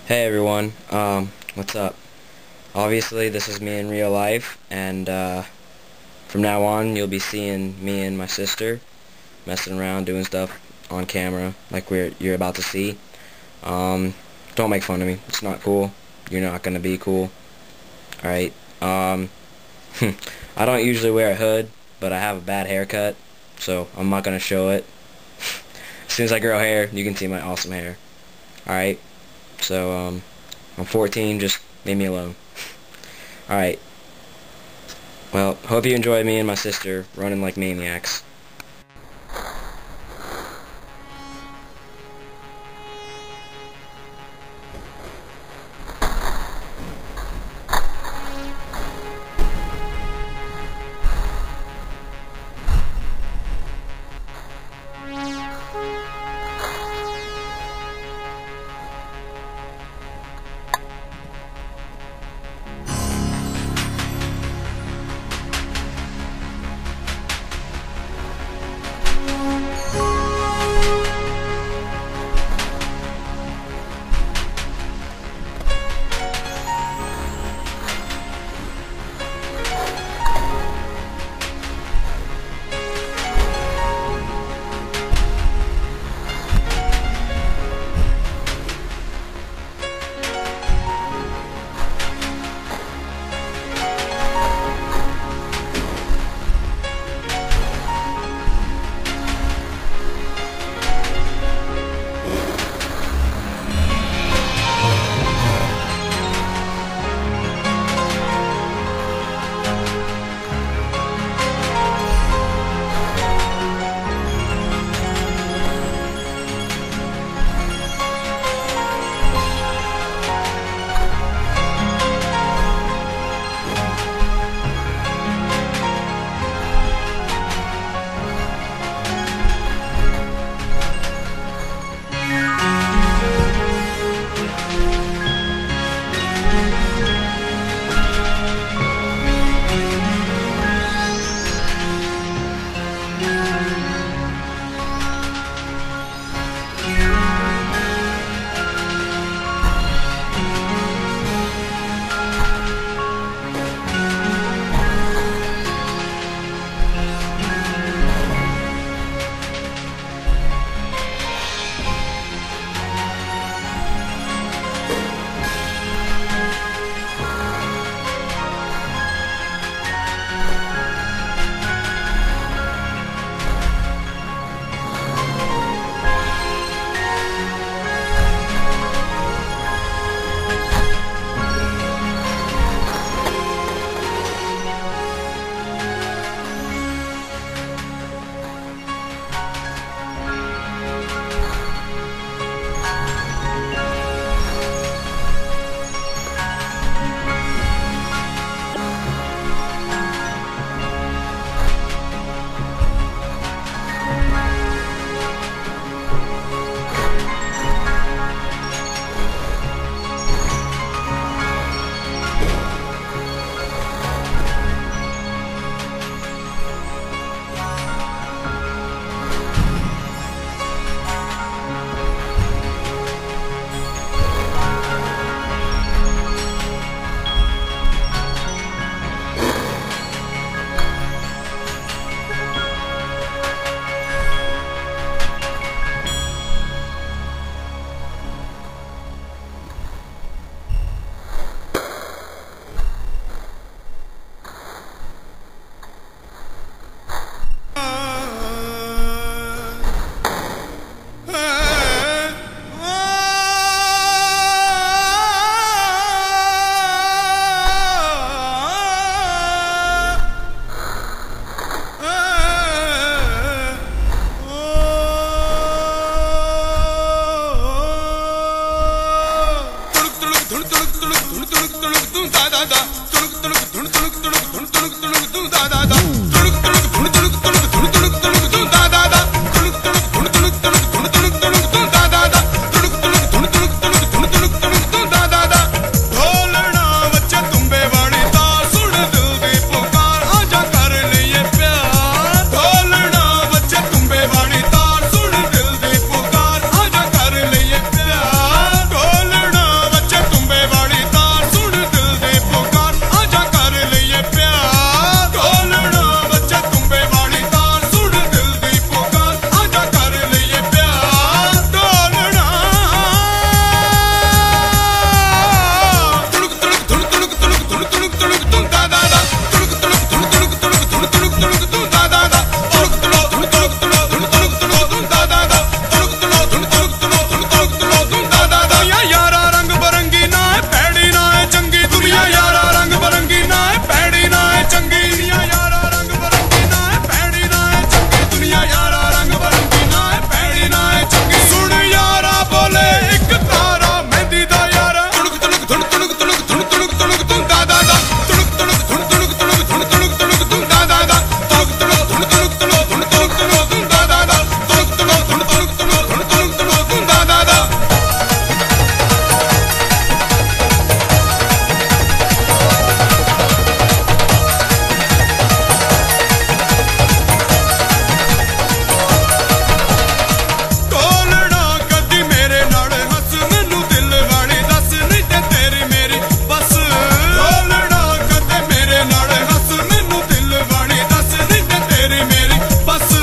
Hey everyone, what's up? Obviously this is me in real life, and from now on you'll be seeing me and my sister messing around doing stuff on camera like you're about to see. Don't make fun of me. It's not cool. You're not gonna be cool. Alright. I don't usually wear a hood, but I have a bad haircut, so I'm not gonna show it. As soon as I grow hair, you can see my awesome hair. Alright. So, I'm 14, just leave me alone. Alright. Well, hope you enjoy me and my sister running like maniacs. Bust